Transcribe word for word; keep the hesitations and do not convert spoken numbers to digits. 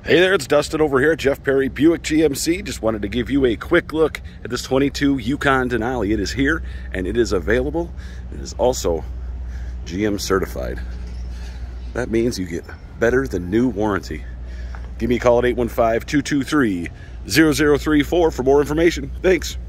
Hey there, it's Dustin over here at Jeff Perry Buick G M C. Just wanted to give you a quick look at this twenty-two Yukon Denali. It is here and it is available. It is also G M certified. That means you get better than new warranty. Give me a call at eight one five, two two three, zero zero three four for more information. Thanks.